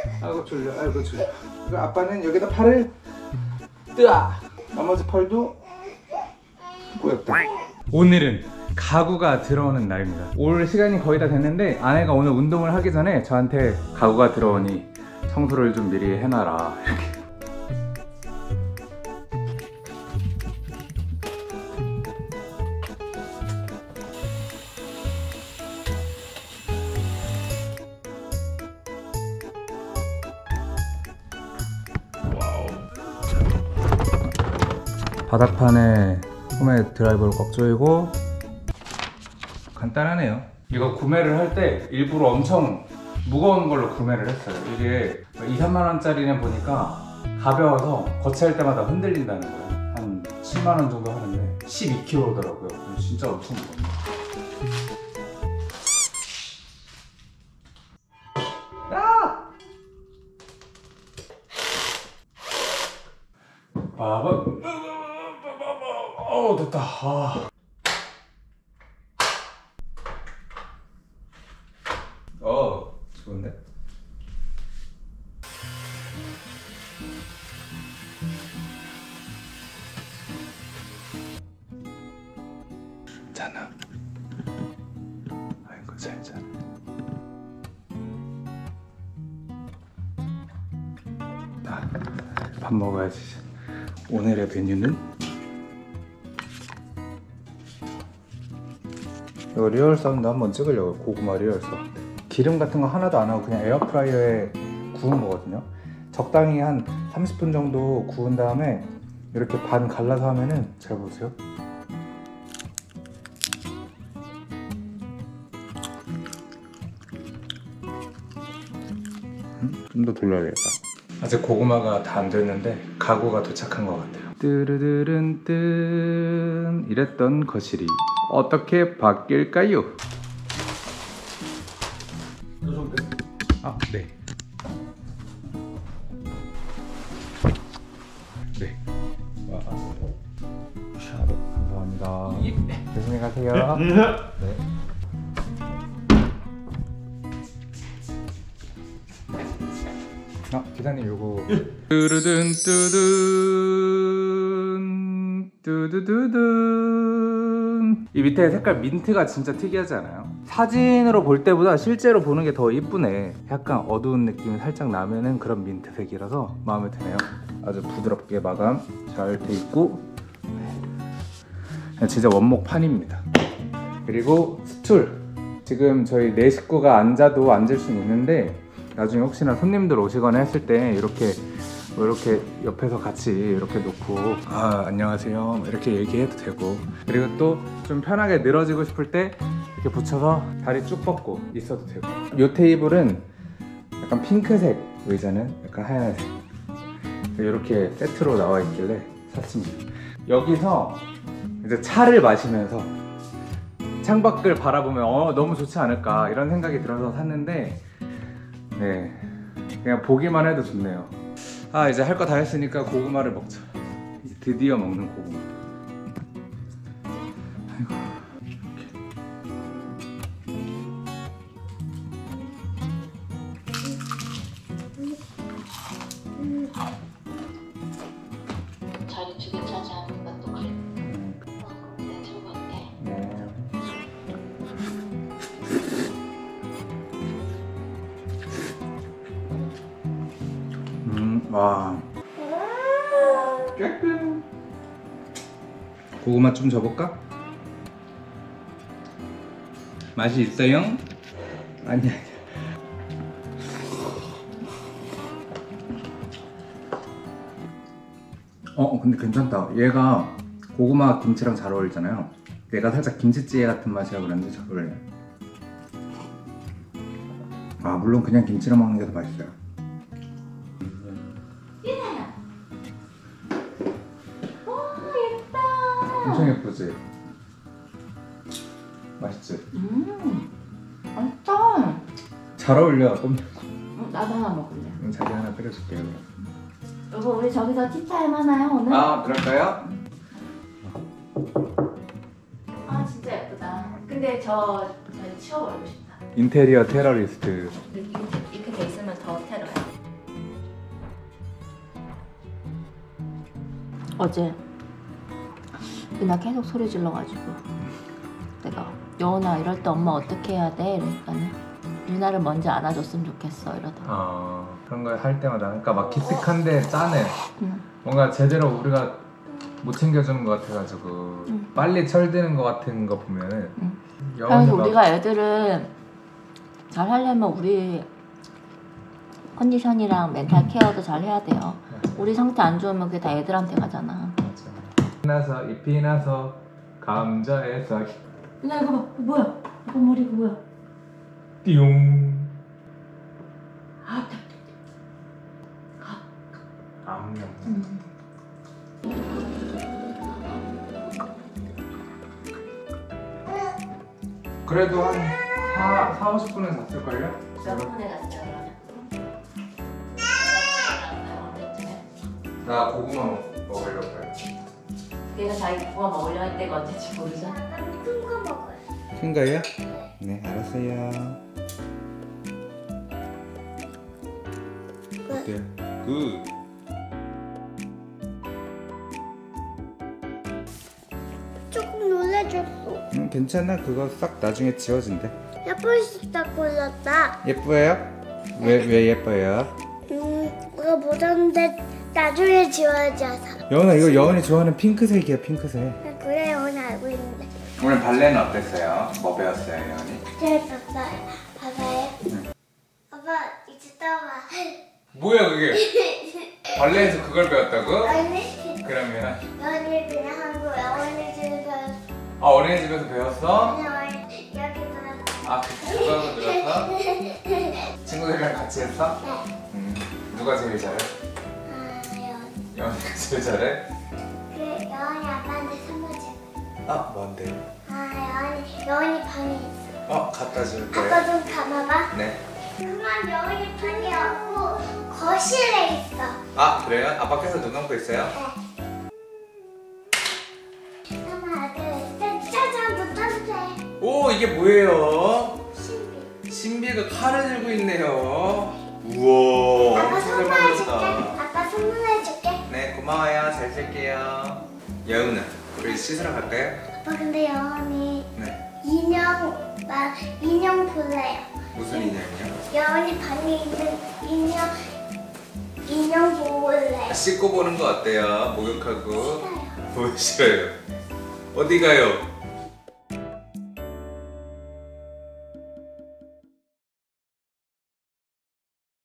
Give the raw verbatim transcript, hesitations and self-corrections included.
아이고 졸려, 아이고 졸려. 그리고 아빠는 여기다 팔을 뜨아. 나머지 팔도 꼬였다. 오늘은 가구가 들어오는 날입니다. 올 시간이 거의 다 됐는데 아내가 오늘 운동을 하기 전에 저한테 가구가 들어오니 청소를 좀 미리 해놔라 이렇게. 바닥판에 홈에 드라이버를 꽉 조이고. 간단하네요. 이거 구매를 할 때 일부러 엄청 무거운 걸로 구매를 했어요. 이게 이, 삼만 원짜리는 보니까 가벼워서 거치할 때마다 흔들린다는 거예요. 한 칠만 원 정도 하는데 십이 킬로그램더라고요. 진짜 엄청 무거워요. 아! 봐봐. 어, 됐다. 아. 어, 좋은데? 자나. 아이고, 잘 자네. 자, 밥 먹어야지. 오늘의 메뉴는 이거 리얼 사운드 한번 찍으려고요. 고구마 리얼 사운드. 기름 같은 거 하나도 안 하고 그냥 에어프라이어에 구운 거거든요. 적당히 한 삼십 분 정도 구운 다음에 이렇게 반 갈라서 하면은, 잘 보세요. 좀 더 돌려야겠다. 아직 고구마가 다 안 됐는데 가구가 도착한 것 같아요. 뜨르르른 뜬 이랬던 거실이 어떻게 바뀔까요? 아, 네. 네. 와, 샤도 감사합니다. 예. 조심히 가세요. 네. 아, 기사님 요거. 뚜르든 뚜든 뚜두두든. 이 밑에 색깔 민트가 진짜 특이하지 않아요? 사진으로 볼 때보다 실제로 보는 게 더 이쁘네. 약간 어두운 느낌이 살짝 나면은 그런 민트색이라서 마음에 드네요. 아주 부드럽게 마감 잘 돼 있고, 진짜 원목판입니다. 그리고 스툴. 지금 저희 네 식구가 앉아도 앉을 수는 있는데 나중에 혹시나 손님들 오시거나 했을 때 이렇게 뭐 이렇게 옆에서 같이 이렇게 놓고 아 안녕하세요 이렇게 얘기해도 되고, 그리고 또 좀 편하게 늘어지고 싶을 때 이렇게 붙여서 다리 쭉 뻗고 있어도 되고. 이 테이블은 약간 핑크색, 의자는 약간 하얀색, 이렇게 세트로 나와 있길래 샀습니다. 여기서 이제 차를 마시면서 창밖을 바라보면 어 너무 좋지 않을까 이런 생각이 들어서 샀는데, 네 그냥 보기만 해도 좋네요. 아 이제 할 거 다 했으니까 고구마를 먹자. 이제 드디어 먹는 고구마. 아이고. 자리 두 개 차지하니까 또 그래. 네, 즐겁게. 네. 음, 와. 깨끗. 고구마 좀 줘볼까? 맛이 있어요? 아니야. 어, 근데 괜찮다. 얘가 고구마 김치랑 잘 어울리잖아요. 얘가 살짝 김치찌개 같은 맛이라 그런지 잘 어울려요. 아, 물론 그냥 김치랑 먹는 게 더 맛있어요. 엄청 예쁘지? 맛있지? 음, 맛있다. 잘 어울려. 꼼... 음, 나도 하나 먹을래. 그럼 자기 하나 끓여줄게요. 여보, 우리 저기서 티타임 하나요 오늘? 아, 그럴까요? 아 진짜 예쁘다. 근데 저, 저 치워버리고 싶다. 인테리어 테러리스트. 이렇게, 이렇게 돼 있으면 더 테러야. 어제 유나 계속 소리 질러가지고 내가 여운아 이럴 때 엄마 어떻게 해야 돼? 이러니까는 유나를 먼저 안아줬으면 좋겠어 이러더라고. 어, 그런 걸 할 때마다 그러니까 막 기특한데 짠해. 응. 뭔가 제대로 우리가 못 챙겨주는 것 같아가지고 응. 빨리 철드는 것 같은 거 보면은 응. 여운이 그래서 막- 우리가 애들을 잘 하려면 우리 컨디션이랑 멘탈 케어도 잘 해야 돼요. 우리 상태 안 좋으면 그게 다 애들한테 가잖아. 맞아. 나서 잎이 나서 감자에서 유나 이거 봐. 이거 뭐야? 이거 머리 이거 뭐야? 띠용. 아, 암염. 음. 그래도 한 사, 사, 오십 분은 잤을걸요? 몇 분에 갔어요 그러면? 나 고구마 먹- 먹으려고요. 걔가 자기 고구마 먹으려 할 때가 언제지 모르잖아. 큰거 먹어요. 큰 거예요? 네, 알았어요. 어때요? 굿. 조금 놀래줬어. 응, 괜찮아. 그거 싹 나중에 지워진대. 예쁜 식탁 골랐다. 예뻐요? 왜, 왜 예뻐요? 음, 이거 묻었는데 나중에 지워져서. 여은아, 이거 여은이 좋아하는 핑크색이야, 핑크색. 그래, 오늘 알고 있는데. 오늘 발레는 어땠어요? 뭐 배웠어요, 여은이? 잘 봤어요. 봐봐요. 응. 아빠, 이제 떠봐. 뭐야, 그게? 발레에서 그걸 배웠다고? 아니, 그러면 연이 그냥 한 거야. 어린이 집에서. 아, 어린이집에서 배웠어? 그냥 어린- 여기서. 아, 그거 들었어? 친구들이랑 같이 했어? 네. 음, 누가 제일 잘해? 아, 연. 여은이가 제일 잘해? 그 여원이 아빠한테 선물 줄. 아, 뭔데? 아, 여원이 여원이 방에 있어. 어, 갖다 줄게요. 아빠 좀 감아봐. 네. 그만 여원이 방에 없고 거실에 있어. 아, 그래요? 아빠께서 눈 감고 있어요? 하나, 둘, 셋, 짜잔, 붙었네. 오, 이게 뭐예요? 신비. 신비가 칼을 들고 있네요. 우와, 아빠 엄청 잘 선물해줄게. 만들었다. 아빠 선물해줄게. 네, 고마워요. 잘 쓸게요. 여은아, 우리 씻으러 갈까요? 아빠 근데 여원이 네. 인형 나 인형 볼래요. 무슨 인형이요? 여원이 방에 있는 인형 인형 볼래요. 씻고 보는 거 어때요? 목욕하고. 싫어요. 뭐 싫어요? 어디 가요?